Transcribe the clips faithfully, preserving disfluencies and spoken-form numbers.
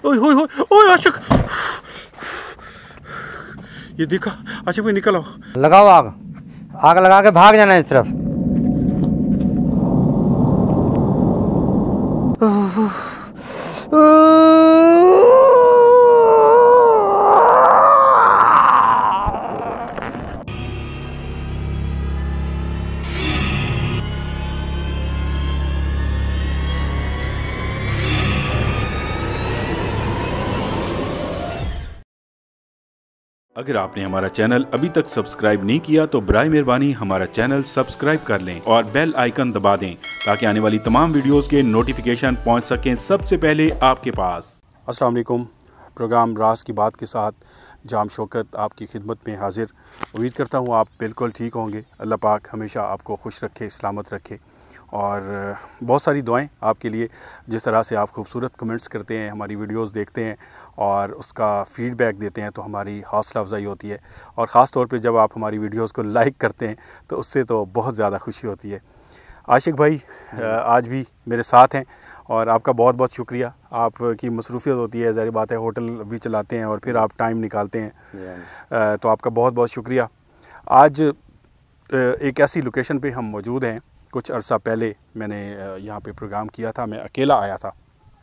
ओए ओए ओए ओए आशिक, ये देखा आशिक भाई, निकल आओ। लगाओ आग, आग लगा के भाग जाना है इस तरफ। अगर आपने हमारा चैनल अभी तक सब्सक्राइब नहीं किया तो बराए मेहरबानी हमारा चैनल सब्सक्राइब कर लें और बेल आइकन दबा दें ताकि आने वाली तमाम वीडियोस के नोटिफिकेशन पहुंच सकें सबसे पहले आपके पास। अस्सलाम वालेकुम। प्रोग्राम राज की बात के साथ जाम शौकत आपकी खिदमत में हाजिर। उम्मीद करता हूं आप बिल्कुल ठीक होंगे। अल्लाह पाक हमेशा आपको खुश रखे, सलामत रखे और बहुत सारी दुआएं आपके लिए। जिस तरह से आप खूबसूरत कमेंट्स करते हैं, हमारी वीडियोस देखते हैं और उसका फ़ीडबैक देते हैं तो हमारी हौसला अफजाई होती है। और ख़ास तौर पे जब आप हमारी वीडियोस को लाइक करते हैं तो उससे तो बहुत ज़्यादा खुशी होती है। आशिक भाई आज भी मेरे साथ हैं और आपका बहुत बहुत शुक्रिया। आपकी मसरूफियत होती है, ज़ाहिर बात है, होटल भी चलाते हैं और फिर आप टाइम निकालते हैं, तो आपका बहुत बहुत शुक्रिया। आज एक ऐसी लोकेशन पे हम मौजूद हैं। कुछ अरसा पहले मैंने यहाँ पे प्रोग्राम किया था, मैं अकेला आया था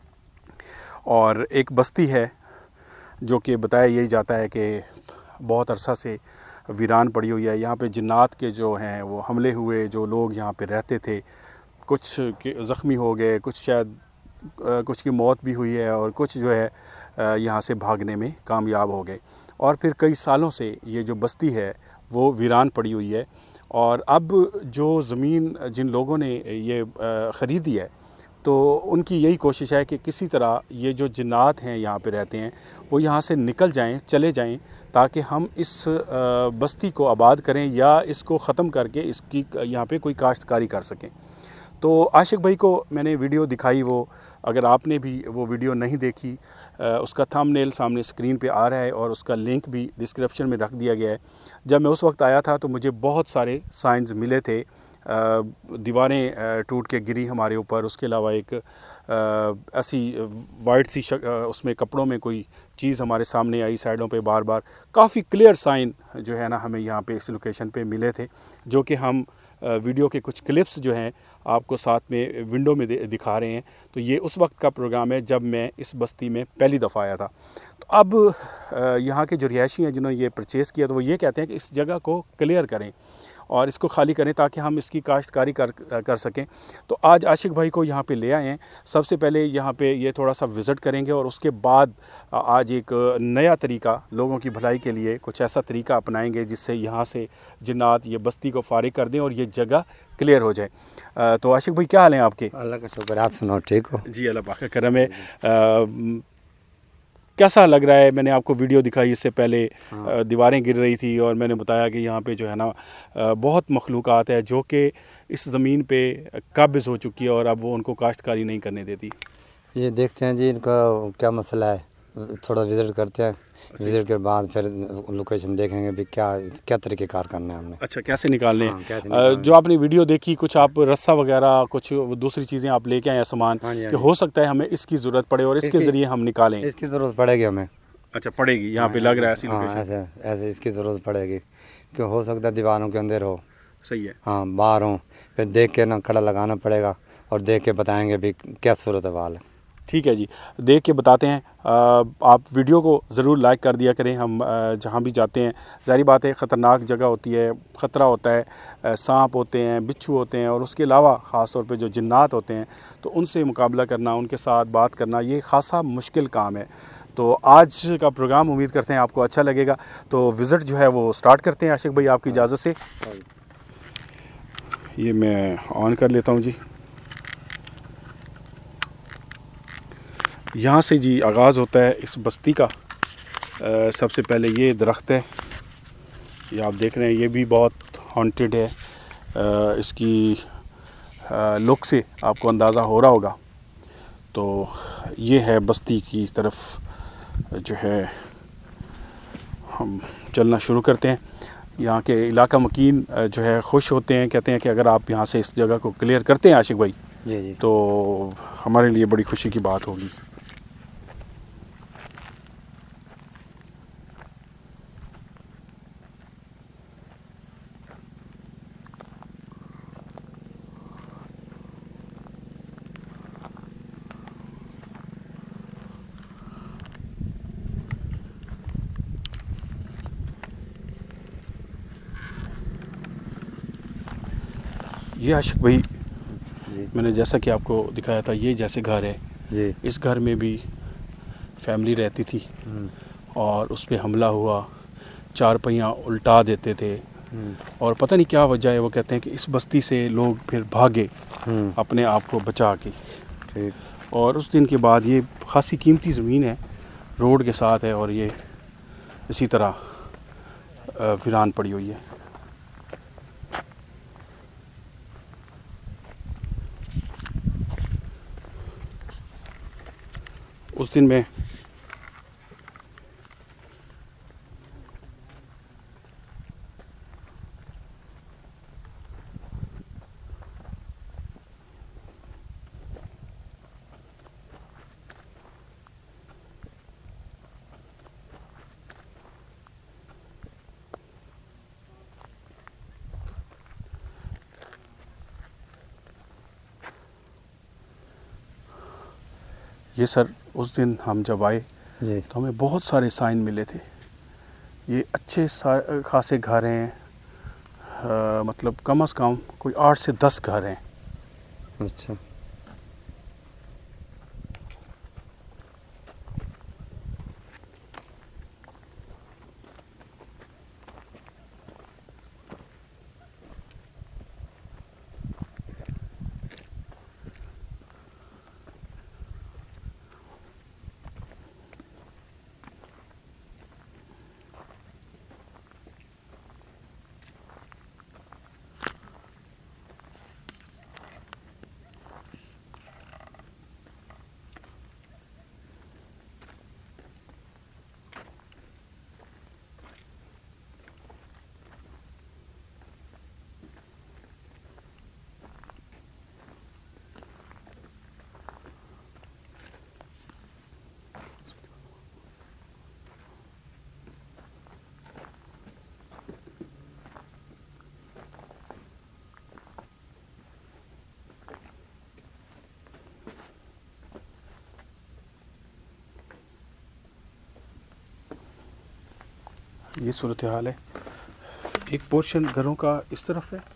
और एक बस्ती है जो कि बताया यही जाता है कि बहुत अरसा से वीरान पड़ी हुई है। यहाँ पे जिन्नात के जो हैं वो हमले हुए, जो लोग यहाँ पे रहते थे कुछ के ज़ख्मी हो गए, कुछ शायद कुछ की मौत भी हुई है और कुछ जो है यहाँ से भागने में कामयाब हो गए। और फिर कई सालों से ये जो बस्ती है वो वीरान पड़ी हुई है। और अब जो ज़मीन जिन लोगों ने ये ख़रीदी है तो उनकी यही कोशिश है कि किसी तरह ये जो जिन्नात हैं यहाँ पे रहते हैं वो यहाँ से निकल जाएं, चले जाएं, ताकि हम इस बस्ती को आबाद करें या इसको ख़त्म करके इसकी यहाँ पे कोई काश्तकारी कर सकें। तो आशिक भाई को मैंने वीडियो दिखाई, वो अगर आपने भी वो वीडियो नहीं देखी, उसका थंबनेल सामने स्क्रीन पे आ रहा है और उसका लिंक भी डिस्क्रिप्शन में रख दिया गया है। जब मैं उस वक्त आया था तो मुझे बहुत सारे साइंस मिले थे। दीवारें टूट के गिरी हमारे ऊपर, उसके अलावा एक ऐसी वाइट सी शक, उसमें कपड़ों में कोई चीज़ हमारे सामने आई साइडों पे बार बार। काफ़ी क्लियर साइन जो है ना हमें यहाँ पे इस लोकेशन पे मिले थे, जो कि हम वीडियो के कुछ क्लिप्स जो हैं आपको साथ में विंडो में दिखा रहे हैं। तो ये उस वक्त का प्रोग्राम है जब मैं इस बस्ती में पहली दफ़ा आया था। तो अब यहाँ के जो रिहायशी हैं जिन्होंने ये परचेज़ किया तो वो ये कहते हैं कि इस जगह को क्लियर करें और इसको खाली करें ताकि हम इसकी काश्तकारी कर कर सकें। तो आज आशिक भाई को यहाँ पे ले आए हैं। सबसे पहले यहाँ पे ये थोड़ा सा विज़िट करेंगे और उसके बाद आज एक नया तरीका लोगों की भलाई के लिए कुछ ऐसा तरीका अपनाएंगे जिससे यहाँ से जिन्नात ये बस्ती को फारिग कर दें और ये जगह क्लियर हो जाए। तो आशिक भाई क्या हाल है आपके? अल्लाह का शुक्र, आप सुनाओ, ठीक हो? जी अल्लाह पाक का करम है। कैसा लग रहा है? मैंने आपको वीडियो दिखाई इससे पहले, हाँ। दीवारें गिर रही थी और मैंने बताया कि यहाँ पे जो है ना बहुत मखलूक़ात है जो कि इस ज़मीन पे काबिज़ हो चुकी है और अब वो उनको काश्तकारी नहीं करने देती। ये देखते हैं जी इनका क्या मसला है, थोड़ा विज़िट करते हैं। विज़िट के बाद फिर लोकेशन देखेंगे भी क्या क्या तरीके कार करना है हमने। अच्छा, कैसे निकालने हैं? हाँ, कैसे निकालने? जो आपने वीडियो देखी, कुछ आप रस्सा वगैरह कुछ दूसरी चीज़ें आप लेके आए सामान, हाँ जी, हाँ कि हो सकता है हमें इसकी ज़रूरत पड़े और इसके ज़रिए हम निकालें। इसकी ज़रूरत पड़ेगी हमें। अच्छा, पड़ेगी, यहाँ पे लग रहा है ऐसी लोकेशन। हाँ, ऐसे ऐसे इसकी ज़रूरत पड़ेगी कि हो सकता है दीवारों के अंदर हो। सही है। हाँ, बाहर हो, फिर देख के ना खड़ा लगाना पड़ेगा और देख के बताएँगे भी क्या सूरत हाल है। ठीक है जी, देख के बताते हैं। आ, आप वीडियो को ज़रूर लाइक कर दिया करें। हम जहाँ भी जाते हैं, ज़ाहिर बात है ख़तरनाक जगह होती है, ख़तरा होता है, सांप होते हैं, बिच्छू होते हैं और उसके अलावा ख़ास तौर पे जो जिन्नात होते हैं तो उनसे मुकाबला करना, उनके साथ बात करना ये ख़ासा मुश्किल काम है। तो आज का प्रोग्राम उम्मीद करते हैं आपको अच्छा लगेगा। तो विज़िट जो है वो स्टार्ट करते हैं आशिक भाई आपकी इजाज़त से। ये मैं ऑन कर लेता हूँ जी। यहाँ से जी आगाज़ होता है इस बस्ती का। आ, सबसे पहले ये दरख्त है, ये आप देख रहे हैं, ये भी बहुत हॉन्टेड है। आ, इसकी आ, लुक से आपको अंदाज़ा हो रहा होगा। तो ये है बस्ती की तरफ जो है हम चलना शुरू करते हैं। यहाँ के इलाका मकीन जो है खुश होते हैं, कहते हैं कि अगर आप यहाँ से इस जगह को क्लियर करते हैं आशिक भाई जी जी, तो हमारे लिए बड़ी खुशी की बात होगी। ये आशिक भाई मैंने जैसा कि आपको दिखाया था, ये जैसे घर है जी, इस घर में भी फैमिली रहती थी और उस पर हमला हुआ, चार पहिया उल्टा देते थे और पता नहीं क्या वजह है। वो कहते हैं कि इस बस्ती से लोग फिर भागे अपने आप को बचा के। ठीक। और उस दिन के बाद ये खासी कीमती ज़मीन है, रोड के साथ है और ये इसी तरह वीरान पड़ी हुई है। उस दिन में ये सर उस दिन हम जब आए तो हमें बहुत सारे साइन मिले थे। ये अच्छे खासे घर हैं, आ, मतलब कम से कम कोई आठ से दस घर हैं। अच्छा। ये सूरत हाल है। एक पोर्शन घरों का इस तरफ है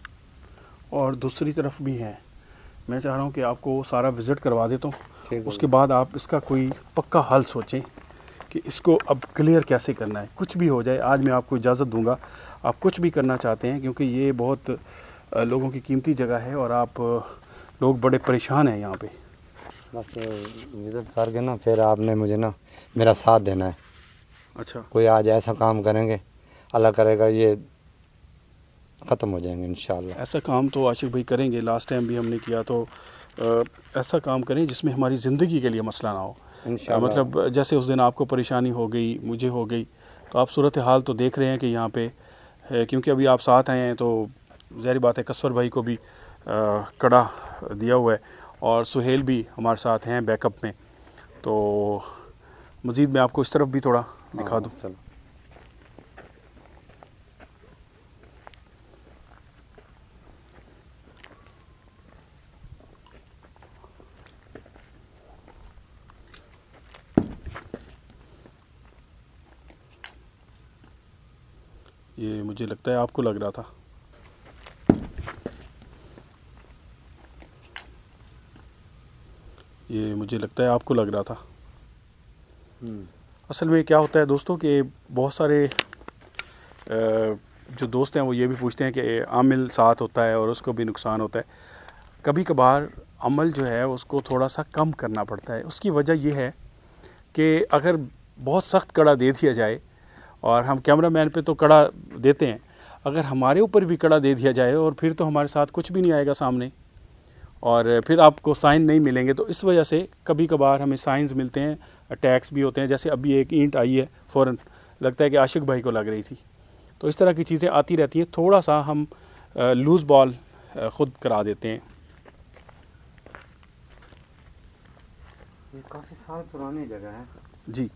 और दूसरी तरफ भी है। मैं चाह रहा हूँ कि आपको सारा विज़िट करवा देता हूँ, उसके बाद आप इसका कोई पक्का हल सोचें कि इसको अब क्लियर कैसे करना है। कुछ भी हो जाए, आज मैं आपको इजाज़त दूंगा, आप कुछ भी करना चाहते हैं, क्योंकि ये बहुत लोगों की कीमती जगह है और आप लोग बड़े परेशान हैं यहाँ पे। बस विज़िट करके ना फिर आपने मुझे ना मेरा साथ देना है। अच्छा। कोई आज ऐसा काम करेंगे, अल्लाह करेगा ये ख़त्म हो जाएंगे इंशाल्लाह। ऐसा काम तो आशिक भाई करेंगे, लास्ट टाइम भी हमने किया, तो आ, ऐसा काम करें जिसमें हमारी ज़िंदगी के लिए मसला ना हो। इंशाल्लाह। मतलब जैसे उस दिन आपको परेशानी हो गई, मुझे हो गई, तो आप सूरत हाल तो देख रहे हैं कि यहाँ पे है, क्योंकि अभी आप साथ आए हैं तो ज़ाहिर बात है कसवर भाई को भी आ, कड़ा दिया हुआ है और सुहेल भी हमारे साथ हैं बैकअप में। तो मज़ीद मैं आपको इस तरफ भी थोड़ा दिखा दूँ। चलो। ये मुझे लगता है आपको लग रहा था। ये मुझे लगता है आपको लग रहा था। असल में क्या होता है दोस्तों कि बहुत सारे जो दोस्त हैं वो ये भी पूछते हैं कि आमिल साथ होता है और उसको भी नुकसान होता है। कभी कभार अमल जो है उसको थोड़ा सा कम करना पड़ता है। उसकी वजह यह है कि अगर बहुत सख्त कड़ा दे दिया जाए, और हम कैमरामैन पे तो कड़ा देते हैं, अगर हमारे ऊपर भी कड़ा दे दिया जाए और फिर तो हमारे साथ कुछ भी नहीं आएगा सामने और फिर आपको साइन नहीं मिलेंगे। तो इस वजह से कभी कभार हमें साइंस मिलते हैं, अटैक्स भी होते हैं। जैसे अभी एक ईंट आई है, फ़ौरन लगता है कि आशिक भाई को लग रही थी। तो इस तरह की चीज़ें आती रहती हैं। थोड़ा सा हम लूज़ बॉल ख़ुद करा देते हैं। ये काफ़ी साल पुरानी जगह है जी।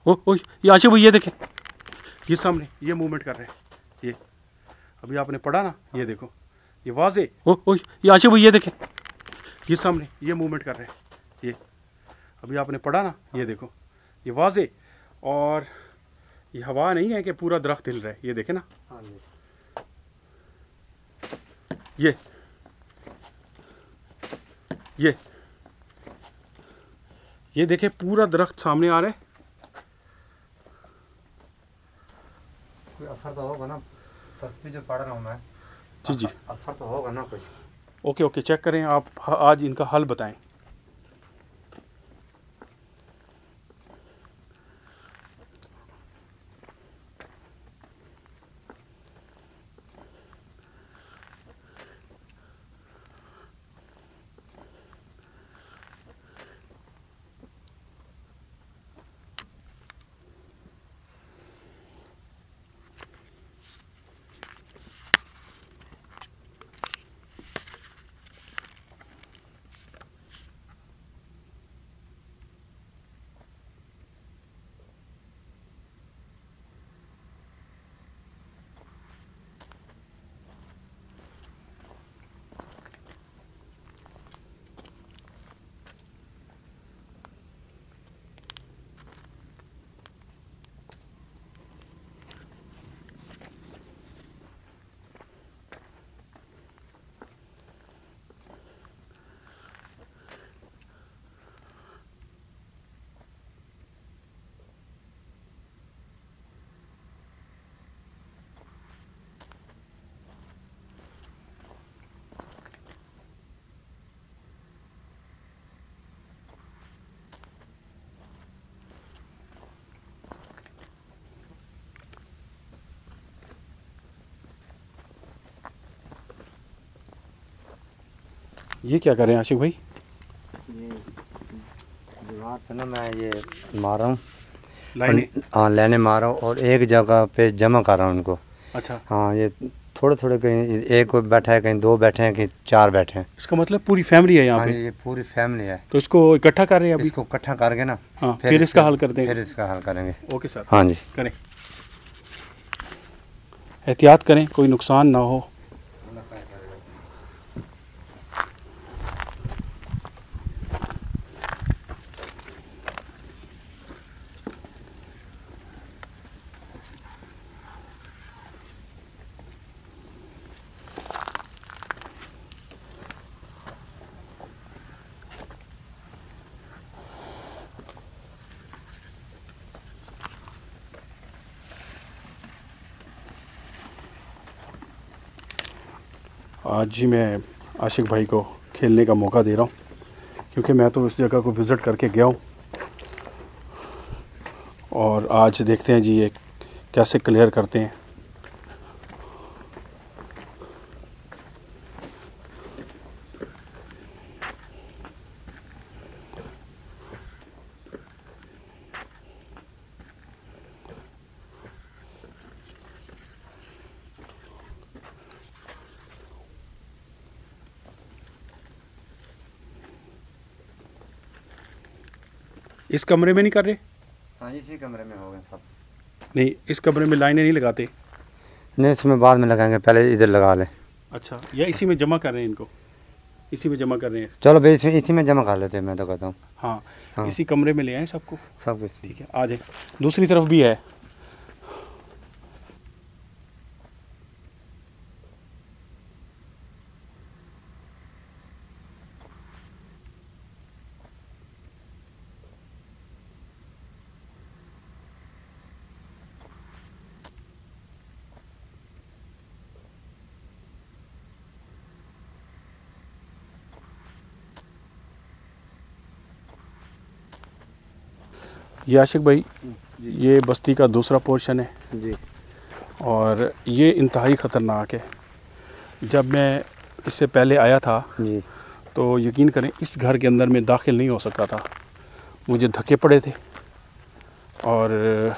ओ ओ ये आशिक भाई ये देखें, ये सामने ये मूवमेंट कर रहे हैं, ये अभी आपने पढ़ा ना, ये देखो ये वाजे। ओ ओ ये आशिक भाई ये देखें, ये सामने ये मूवमेंट कर रहे हैं, ये अभी आपने पढ़ा ना, ये देखो ये वाजे। और ये हवा नहीं है कि पूरा दरख्त हिल रहा है, ये देखें ना, ये ये ये देखें पूरा दरख्त सामने आ रहा है। कोई असर तो होगा ना, तस्वीर जो पढ़ रहा हूँ मैं। जी जी असर तो होगा ना कुछ। ओके ओके चेक करें आप, आज इनका हल बताएं। ये क्या कर रहे हैं आशिक भाई? ये दीवार पे ना मैं ये मार रहा हूँ, हाँ लाइनें मार रहा हूँ और एक जगह पे जमा कर रहा हूँ उनको। अच्छा हाँ, ये थोड़े थोड़े कहीं एक बैठा है, कहीं दो बैठे हैं, कहीं चार बैठे हैं। इसका मतलब पूरी फैमिली है यहाँ हाँ, पे? ये पूरी फैमिली है। तो इसको इकट्ठा कर रहे हैं अभी? इसको इकट्ठा करके ना, हाँ, फिर, फिर इसका हल करते हैं। फिर इसका हल करेंगे। Okay sir. हाँ जी करें, एहतियात करें कोई नुकसान ना हो। आज ही मैं आशिक भाई को खेलने का मौका दे रहा हूँ, क्योंकि मैं तो इस जगह को विज़िट करके गया हूँ। और आज देखते हैं जी ये कैसे क्लियर करते हैं। इस कमरे में नहीं कर रहे? हाँ, इसी कमरे में हो गए सब। नहीं, इस कमरे में लाइनें नहीं लगाते? नहीं, इसमें बाद में लगाएंगे, पहले इधर लगा लें। अच्छा, या इसी में जमा कर रहे हैं इनको? इसी में जमा कर रहे हैं? चलो भाई इसी, इसी में जमा कर लेते हैं, मैं तो कहता हूँ। हाँ, हाँ, इसी कमरे में ले आए सबको, सब कुछ। ठीक है, आ जाए। दूसरी तरफ भी है। ये आशिक भाई, ये बस्ती का दूसरा पोर्शन है जी, और ये इंतहाई ख़तरनाक है। जब मैं इससे पहले आया था जी, तो यकीन करें इस घर के अंदर में दाखिल नहीं हो सका था, मुझे धक्के पड़े थे और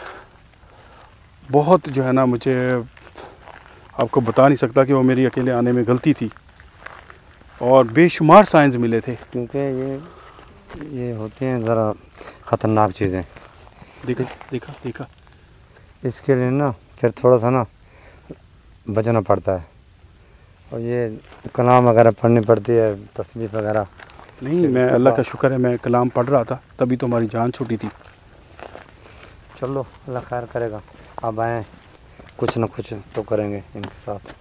बहुत जो है ना, मुझे आपको बता नहीं सकता कि वो मेरी अकेले आने में गलती थी। और बेशुमार साइंस मिले थे, क्योंकि ये ये होते हैं ज़रा ख़तरनाक चीज़ें। देखा देखा देखा। इसके लिए ना फिर थोड़ा सा ना बचना पड़ता है, और ये कलाम वगैरह पढ़नी पड़ती है, तस्बीह वगैरह। नहीं, मैं अल्लाह का शुक्र है मैं कलाम पढ़ रहा था, तभी तो हमारी जान छूटी थी। चलो अल्लाह खैर करेगा, अब आए कुछ ना कुछ तो करेंगे इनके साथ।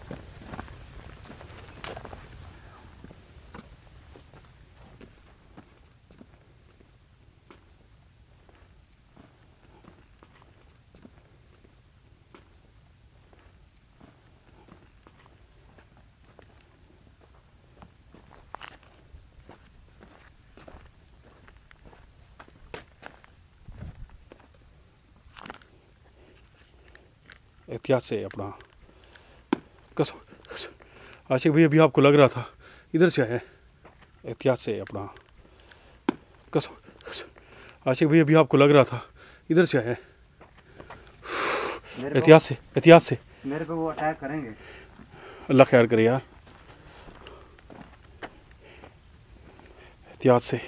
एहतियात से अपना कसो, कसो। आशिक भाई अभी आपको लग रहा था इधर से आया है, एहतियात से अपना कसो, कसो। आशिक भाई अभी आपको लग रहा था इधर से आया है, एहतियात से, एहतियात से। मेरे पे वो अटैक करेंगे। अल्लाह खैर करे यार, एहतियात से।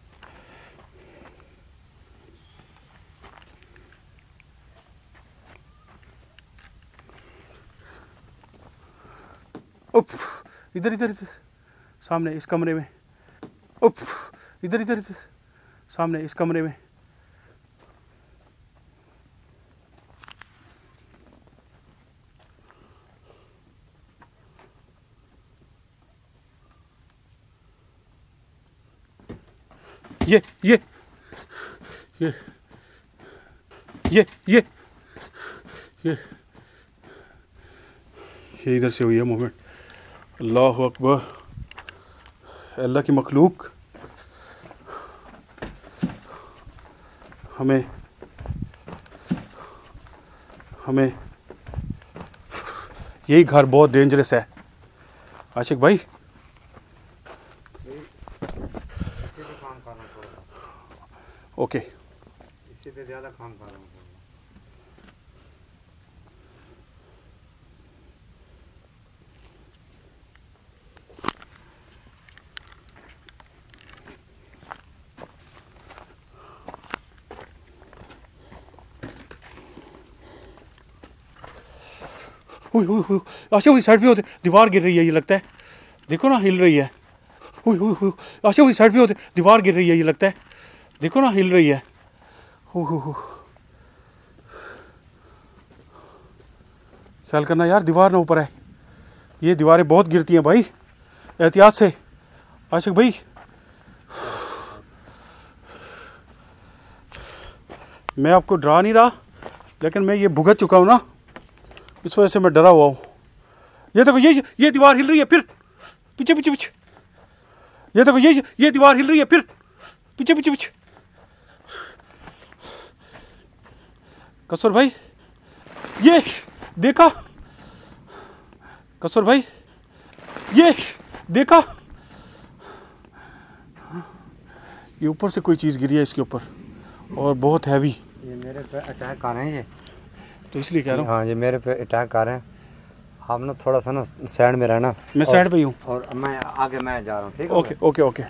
उफ, इधर इधर इधर सामने इस कमरे में। उफ, इधर इधर इधर सामने इस कमरे में। ये ये ये ये ये ये ये इधर से हुई है मूवमेंट। अल्लाह अकबर, अल्लाह की मखलूक हमें हमें यही घर बहुत डेंजरस है आशिक भाई। ओके, इससे तो ज़्यादा काम कर रहा हूँ। आशिक भाई साइड पे होते, दीवार गिर रही है ये लगता है, देखो ना हिल रही है। आशिक भाई साइड पे होते, दीवार गिर रही है ये लगता है, देखो ना हिल रही है। ख्याल करना यार दीवार ना ऊपर है, ये दीवारें बहुत गिरती हैं भाई, एहतियात से आशिक भाई। मैं आपको डरा नहीं रहा, लेकिन मैं ये भुगत चुका हूँ ना, इस वजह से मैं डरा हुआ हूँ। ये देखो ये ये दीवार हिल रही है, फिर पीछे पीछे पीछे। ये देखो ये ये दीवार हिल रही है, फिर पीछे पीछे पीछे। कसुर भाई ये देखा, कसुर भाई ये देखा, ये ऊपर से कोई चीज़ गिरी है इसके ऊपर, और बहुत हैवी। ये मेरे पे अटैक आ रहे हैं, ये तो इसलिए कह रहा हूँ। हाँ, ये मेरे पे अटैक आ रहे हैं। आप ना थोड़ा सा ना साइड में रहना। मैं साइड पे ही हूँ, और मैं आगे मैं जा रहा हूँ, ठीक है? Okay okay okay.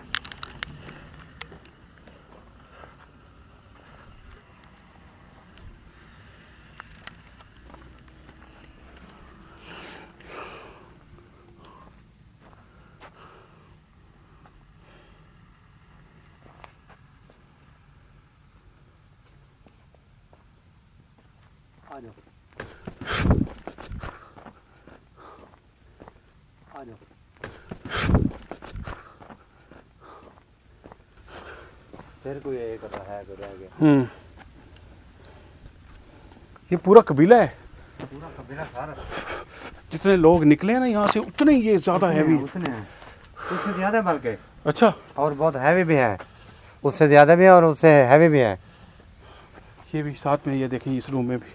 आ जाओ आ जाओ। फिर कोई एक है तो रह गया। हम्म, ये पूरा कबीला है, पूरा कबीला सारा। जितने लोग निकले हैं ना यहाँ से, उतने ये ज़्यादा हैवी, उतने हैं, उससे ज़्यादा बल्कि। अच्छा, और बहुत हैवी भी हैं, उससे ज़्यादा भी हैं और उससे हैवी भी हैं। ये भी साथ में, ये देखिए इस रूम में भी।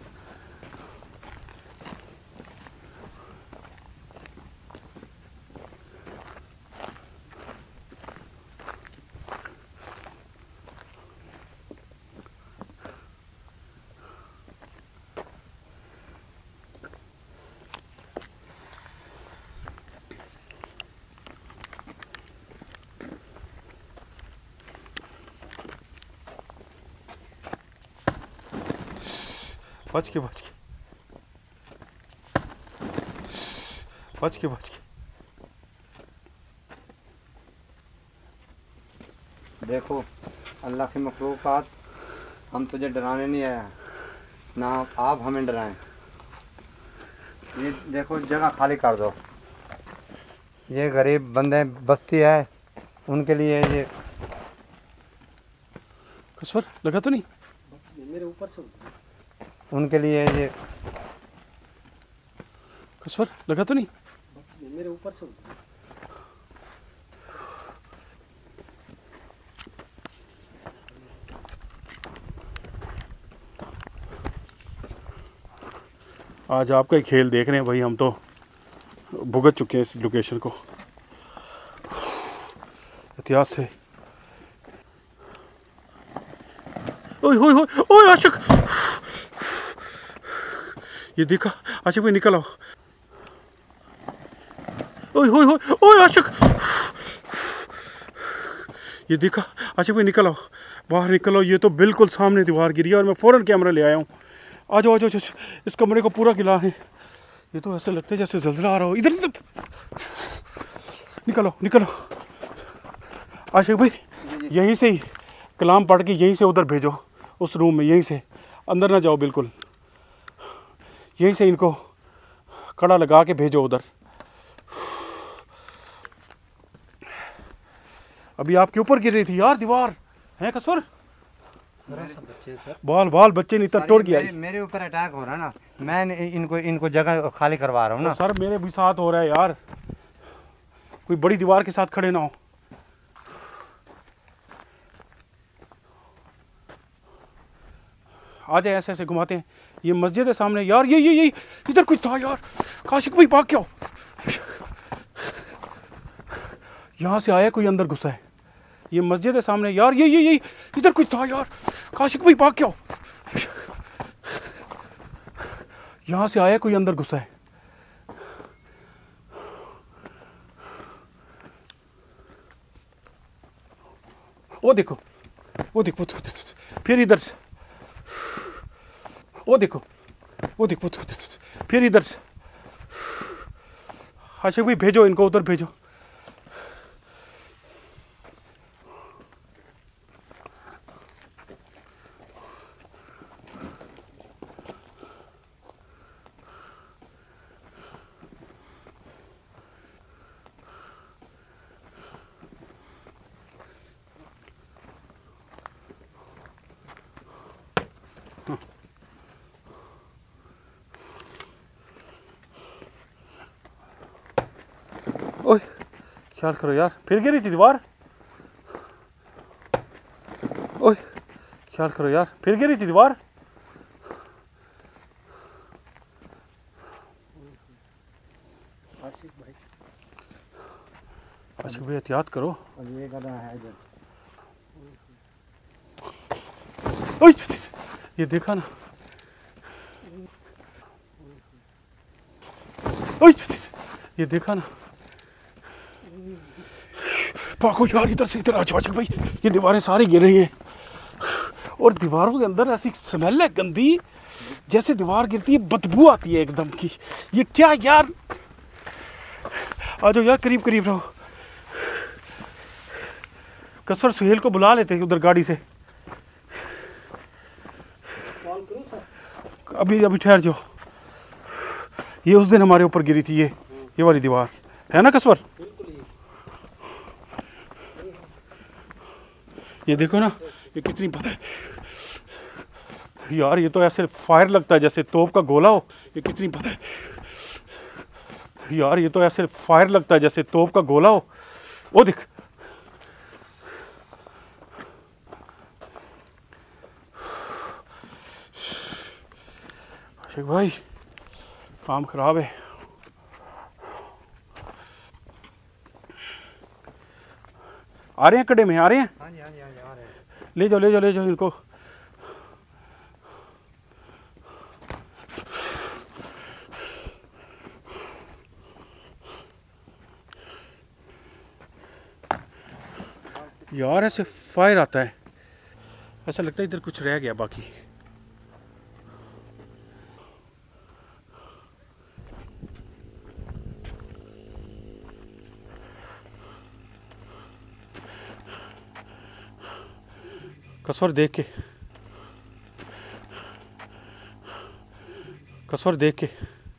बच के बच के बच के बच के। देखो अल्लाह की मखलूक़ात, हम तुझे डराने नहीं आया, ना आप हमें डराएं। ये देखो जगह खाली कर दो, ये गरीब बंदे बस्ती है, उनके लिए ये। कसवर लगा तो नहीं मेरे ऊपर से, उनके लिए ये। कसवर लगा तो नहीं मेरे ऊपर से। आज आपका ही खेल देख रहे हैं भाई, हम तो भुगत चुके हैं इस लोकेशन को इतिहास से। ओए ओए ओए ओए आशिक, ये देखा आशिक भाई, निकल आओ। ओए ओए ओए ओए आशिक, ये देखा आशिक भाई, निकल आओ, बाहर निकल आओ। ये तो बिल्कुल सामने दीवार गिरी है और मैं फ़ौरन कैमरा ले आया हूँ। आ जाओ आ जाओ, इस कमरे को पूरा गिला है। ये तो ऐसे लगता है जैसे ज़लज़ला आ रहा हो। इधर इधर निकलो निकलो। आशिक भाई यहीं से ही कलाम पढ़ के यहीं से उधर भेजो, उस रूम में, यहीं से अंदर ना जाओ बिल्कुल, यहीं से इनको कड़ा लगा के भेजो उधर। अभी आपके ऊपर गिर रही थी यार दीवार, है कसवर? बच्चे सर, बाल बाल बच्चे नहीं तब टूट गया। मेरे, मेरे ऊपर अटैक हो रहा है ना, मैं इनको इनको जगह खाली करवा रहा हूँ ना सर। मेरे भी साथ हो रहा है यार, कोई बड़ी दीवार के साथ खड़े ना हो। आ जाए, ऐसे ऐसे घुमाते हैं। ये मस्जिद है सामने यार, ये ये ये इधर कुछ था यार। काशिक भाई भाग क्या हो, यहाँ से आया कोई, अंदर घुसा है। ये मस्जिद है सामने यार, ये ये ये इधर कुछ था यार। काशिक भाई भाग क्या हो, यहाँ से आया कोई, अंदर घुसा है। वो देखो वो देखो, फिर इधर, वो देखो वो देखो, फिर इधर। आशिक भाई भेजो इनको उधर, भेजो। ओए ख्याल करो यार, फिर गिरी थी दीवार। ओए ख्याल करो यार, फिर गिरी थी दीवार। आशिक भाई, आशिक भाई एहतियात करो। ये गधा है इधर। ओए ये देखा ना, ओए ये देखा ना। भागो यार, इधर से इधर आ जाओ। आशिक भाई ये दीवारें सारी गिर रही हैं और दीवारों के अंदर ऐसी स्मेल है गंदी, जैसे दीवार गिरती है बदबू आती है एकदम की। ये क्या यार, आ जाओ यार, करीब करीब रहो। कसर सुहेल को बुला लेते हैं उधर गाड़ी से। अभी अभी ठहर जाओ। ये उस दिन हमारे ऊपर गिरी थी, ये ये वाली दीवार है ना कसवर? ये देखो ना, ये कितनी यार, ये तो ऐसे फायर लगता है जैसे तोप का गोला हो। ये कितनी यार, ये तो ऐसे फायर लगता है जैसे तोप का गोला हो। वो देख, आशिक भाई काम खराब है। आ रहे हैं कड़े में, आ रहे हैं। हाँ जी हाँ जी हाँ जी, आ रहे हैं। ले जाओ ले जाओ ले जाओ इनको। यार ऐसे फायर आता है, ऐसा लगता है इधर कुछ रह गया बाकी। कसवर देख के, कसवर देख के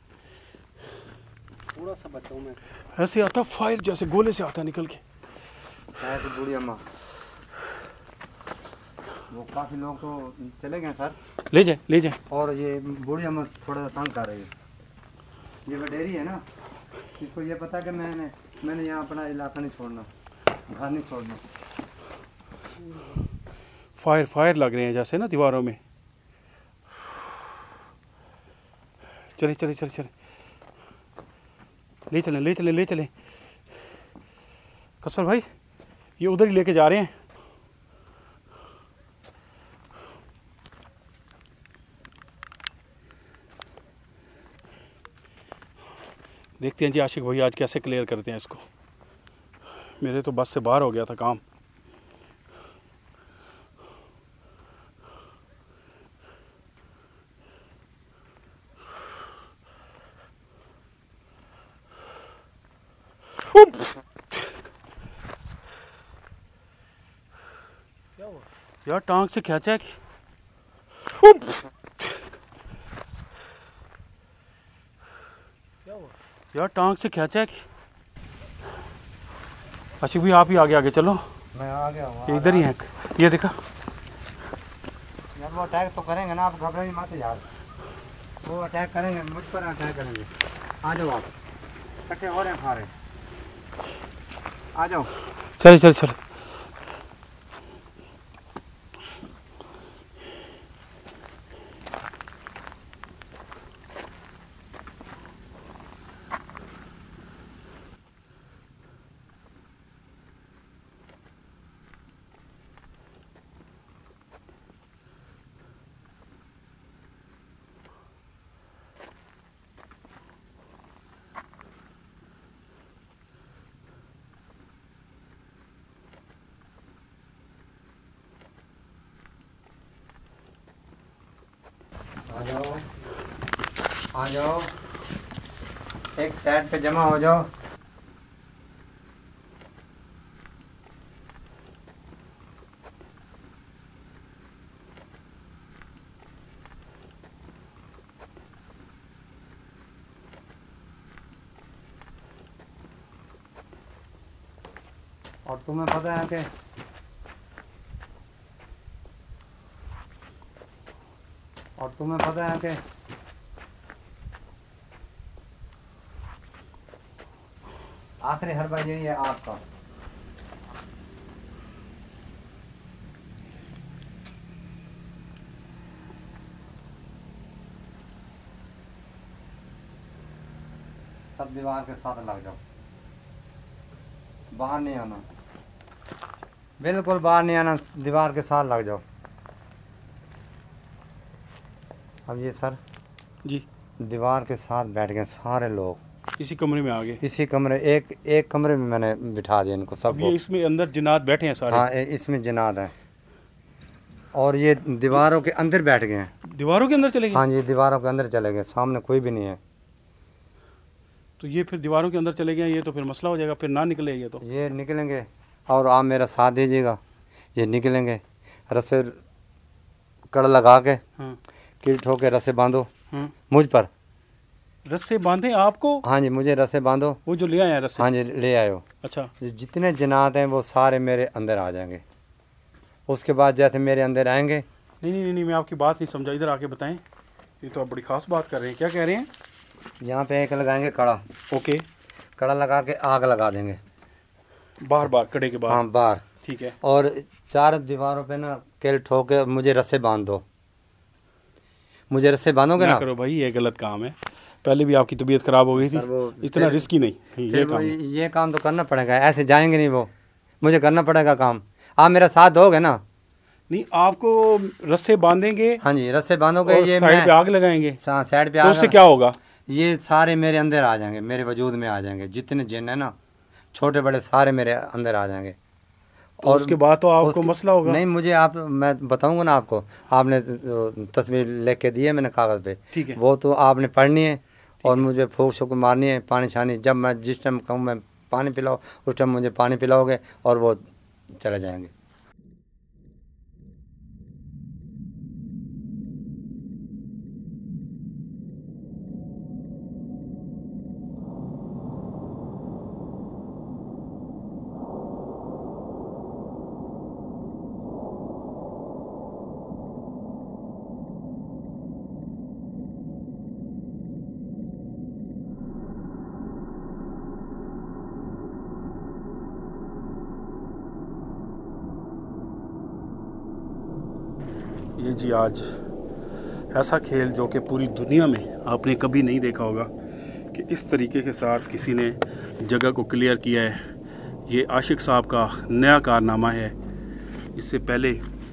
पूरा सब बच्चों में ऐसे आता फायर जैसे गोले से आता निकल के। ऐसे बूढ़ी अम्मा वो काफ़ी लोग तो चले गए सर। ले जाए ले जाए। और ये बूढ़ी अम्मा थोड़ा सा तंग कर रही है। ये वडेरी है ना, इसको ये पता कि मैंने मैंने यहाँ अपना इलाका नहीं छोड़ना, घर नहीं छोड़ना। फायर फायर लग रहे हैं जैसे ना दीवारों में। चले चले चले चले ले चले ले चले ले चले। कसर भाई ये उधर ही लेके जा रहे हैं। देखते हैं जी आशिक भाई आज कैसे क्लियर करते हैं इसको। मेरे तो बस से बाहर हो गया था काम। क्या हुआ यार, टांग से खींचा है कि क्या हुआ यार, टांग से खींचा है कि। अच्छा भी आप ही आगे आगे चलो। मैं आ गया हूँ, ये इधर ही है। ये देखा यार वो अटैक तो करेंगे ना, आप घबराइए मत यार। वो अटैक करेंगे, मुझ पर अटैक करेंगे। आ जाओ आप, इकट्ठे हो रहे हैं सारे, आ जाओ। चले चले चले। आ जाओ आ जाओ, एक साइड पे जमा हो जाओ। और तुम्हें पता है कि और तुम्हें पता है कि आखिरी हरबा यही है आपका। सब दीवार के साथ लग जाओ, बाहर नहीं आना, बिल्कुल बाहर नहीं आना, दीवार के साथ लग जाओ। अब ये सर जी दीवार के साथ बैठ गए सारे लोग, इसी कमरे में आ गए। इसी कमरे एक एक कमरे में मैंने बिठा दिया इनको अब सबको। ये इसमें अंदर जिन्नात बैठे हैं सारे। हाँ इसमें जिन्नात है, और ये दीवारों के अंदर बैठ गए हैं। दीवारों के अंदर चले गए? हाँ ये दीवारों के अंदर चले गए, सामने कोई भी नहीं है। तो ये फिर दीवारों के अंदर चले गए, ये तो फिर मसला हो जाएगा, फिर ना निकले ये तो। ये निकलेंगे, और आप मेरा साथ दीजिएगा, ये निकलेंगे। रस्से कड़ लगा के हाँ कील ठोक के रस्से बांधो हाँ। मुझ पर। रस्से बांधे आपको? हाँ जी मुझे रस्से बांधो। वो जो ले आए हैं रस्से? हाँ जी ले आयो। अच्छा जितने जिन्नात हैं वो सारे मेरे अंदर आ जाएंगे। उसके बाद जैसे मेरे अंदर आएंगे। नहीं नहीं नहीं मैं आपकी बात नहीं समझा, इधर आके बताएं। ये तो आप बड़ी खास बात कर रहे हैं, क्या कह रहे हैं? यहाँ पे एक लगाएंगे कड़ा। ओके। कड़ा लगा के आग लगा देंगे बार बार कड़े के बाद? हाँ बार। ठीक है। और चार दीवारों पे ना केल ठोक के मुझे रस्से बांध दो। मुझे रस्से बांधोगे ना? करो भाई, ये गलत काम है। पहले भी आपकी तबीयत खराब हो गई थी, इतना रिस्की नहीं ये काम। ये काम तो करना पड़ेगा, ऐसे जाएंगे नहीं वो, मुझे करना पड़ेगा काम। आप मेरा साथ दोगे ना? नहीं आपको रस्से बांधेंगे। हाँ जी रस्से बांधोगे। ये साइड पे आग लगाएंगे। साइड पे तो आग, उससे क्या होगा? ये सारे मेरे अंदर आ जाएंगे, मेरे वजूद में आ जाएंगे। जितने जिन है ना छोटे बड़े सारे मेरे अंदर आ जाएंगे। तो और उसके बाद तो आपको मसला होगा। नहीं मुझे आप, मैं बताऊंगा ना आपको, आपने तस्वीर लिख के दी है मैंने कागज़ पे, ठीक है। वो तो आपने पढ़नी है और मुझे फूक शूक मारनी है, पानी छानी। जब मैं जिस टाइम कहूँ मैं पानी पिलाओ, उस टाइम मुझे पानी पिलाओगे और वो चले जाएंगे। जी आज ऐसा खेल जो कि पूरी दुनिया में आपने कभी नहीं देखा होगा कि इस तरीके के साथ किसी ने जगह को क्लियर किया है। ये आशिक साहब का नया कारनामा है। इससे पहले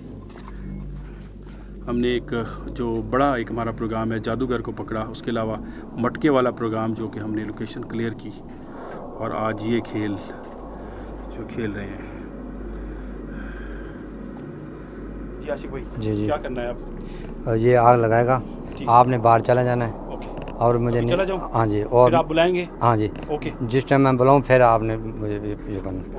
हमने एक जो बड़ा एक हमारा प्रोग्राम है जादूगर को पकड़ा, उसके अलावा मटके वाला प्रोग्राम जो कि हमने लोकेशन क्लियर की, और आज ये खेल जो खेल रहे हैं। जी आशिक भाई, जी जी क्या करना है आप? और ये आग लगाएगा, आपने बाहर चला जाना है। ओके। और मुझे नहीं चला जाऊँ? हाँ जी। और फिर आप बुलाएंगे? हाँ जी। ओके। जिस टाइम मैं बुलाऊँ फिर आपने मुझे ये करना।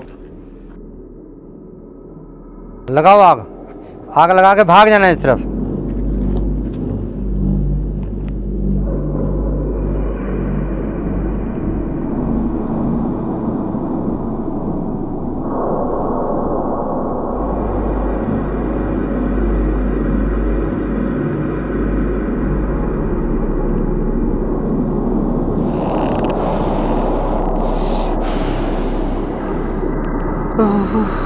लगाओ आग, आग लगा के भाग जाना है इस तरफ। Oh